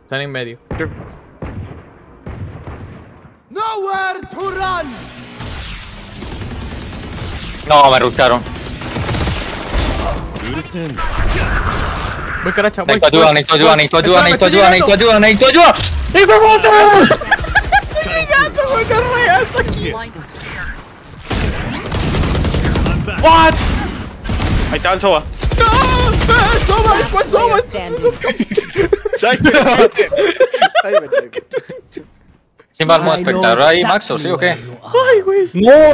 Están en medio. Nowhere to run. No, me rusharon. Voy, Caracha, voy. Necesito ayuda, necesito ayuda, necesito ayuda, necesito ayuda, necesito ayuda, necesito ayuda. ¡Hijo de puta! ¡Estoy llegando, güey! ¡Corre hasta aquí! What? Ahí está el Soba. ¡No! ¡Soba! ¿Cuál Soba? ¿Quién va al modo espectador ahí, Maxo? ¿Sí o qué? ¡Ay, güey! ¡No!